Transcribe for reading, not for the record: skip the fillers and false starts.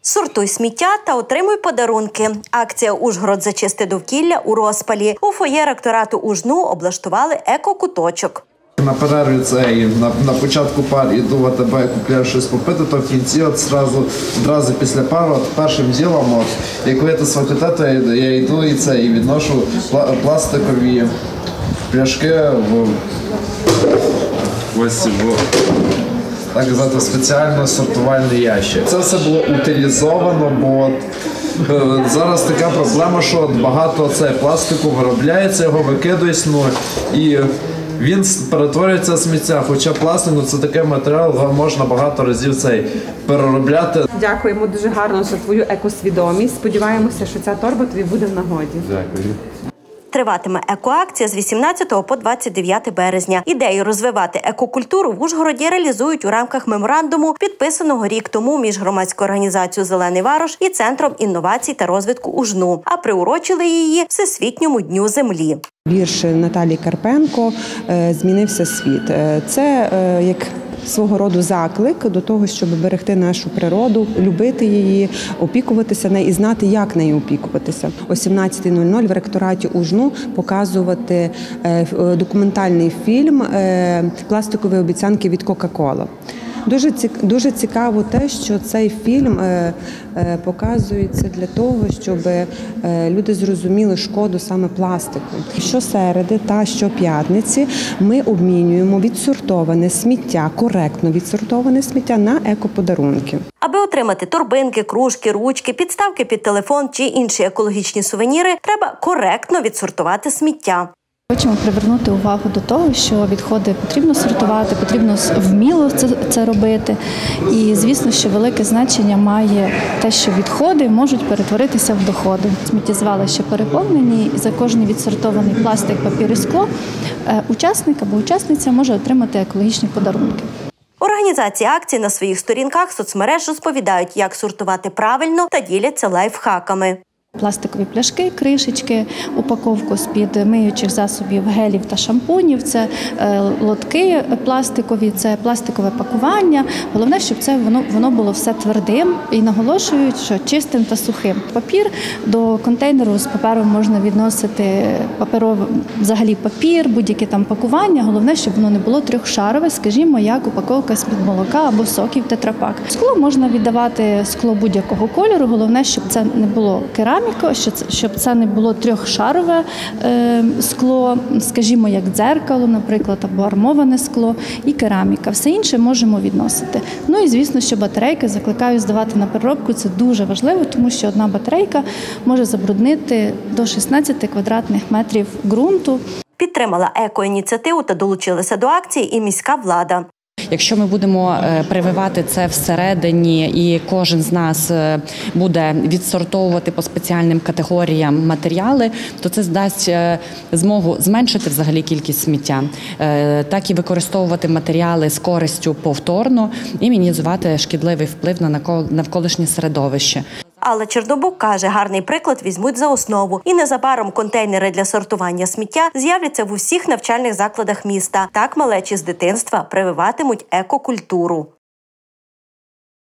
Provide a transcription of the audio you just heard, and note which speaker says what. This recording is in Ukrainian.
Speaker 1: Сортуй сміття та отримуй подарунки. Акція «Ужгород за чисте довкілля» у розпалі. У фоє ректорату УЖНУ облаштували еко-куточок.
Speaker 2: На перерві на початку пар йду в АТБ, купляю щось попити, то в кінці одразу після пари першим ділом, як вийти з факультету, то я йду і відношу пластикові пляшки так казати, спеціально сортувальний ящик. Це все було утилізовано, бо зараз така проблема, що багато пластику виробляється, його викидують, і він перетворюється в сміття, хоча пластик – це такий матеріал, його можна багато разів переробляти.
Speaker 3: Дякуємо дуже гарно за твою екосвідомість. Сподіваємося, що ця торба тобі буде в нагоді.
Speaker 2: Дякую.
Speaker 1: Триватиме екоакція з 18 по 29 березня. Ідею розвивати екокультуру в Ужгороді реалізують у рамках меморандуму, підписаного рік тому між громадською організацією «Зелений Варош» і Центром інновацій та розвитку УЖНУ, а приурочили її Всесвітньому дню землі.
Speaker 4: Вірш Наталії Карпенко «Змінився світ». Це як свого роду заклик до того, щоб берегти нашу природу, любити її, опікуватися нею і знати, як нею опікуватися. О 17:00 в ректораті УЖНУ показувати документальний фільм «Пластикові обіцянки від Кока-Кола». Дуже цікаво те, що цей фільм показується для того, щоб люди зрозуміли шкоду саме пластику. Щосереди та щоп'ятниці ми обмінюємо відсортоване сміття, коректно відсортоване сміття на екоподарунки.
Speaker 1: Аби отримати торбинки, кружки, ручки, підставки під телефон чи інші екологічні сувеніри, треба коректно відсортувати сміття.
Speaker 5: Хочемо привернути увагу до того, що відходи потрібно сортувати, потрібно вміло це робити. І, звісно, що велике значення має те, що відходи можуть перетворитися в доходи. Сміттєзвалища переповнені, і за кожний відсортований пластик, папір і скло учасник або учасниця може отримати екологічні подарунки.
Speaker 1: Організації акції на своїх сторінках соцмереж розповідають, як сортувати правильно та діляться лайфхаками.
Speaker 5: Пластикові пляшки, кришечки, упаковку з-під миючих засобів, гелів та шампунів, це лотки пластикові, це пластикове пакування. Головне, щоб воно було все твердим і наголошують, що чистим та сухим. Папір до контейнеру з папером можна відносити взагалі папір, будь-яке там пакування. Головне, щоб воно не було трьохшарове, скажімо, як упаковка з-під молока або соків тетрапак. Скло можна віддавати скло будь-якого кольору. Головне, щоб це не було кераміка, щоб це не було трьохшарове скло, скажімо, як дзеркало, наприклад, або армоване скло і кераміка. Все інше можемо відносити. Ну і, звісно, що батарейки закликаю здавати на переробку. Це дуже важливо, тому що одна батарейка може забруднити до 16 квадратних метрів ґрунту.
Speaker 1: Підтримала екоініціативу та долучилася до акції і міська влада.
Speaker 6: Якщо ми будемо прививати це всередині і кожен з нас буде відсортовувати по спеціальним категоріям матеріали, то це дасть змогу зменшити взагалі кількість сміття, так і використовувати матеріали з користю повторно і мінімізувати шкідливий вплив на навколишнє середовище.
Speaker 1: Алла Чернобук каже, гарний приклад візьмуть за основу. І незабаром контейнери для сортування сміття з'являться в усіх навчальних закладах міста. Так малечі з дитинства прививатимуть екокультуру.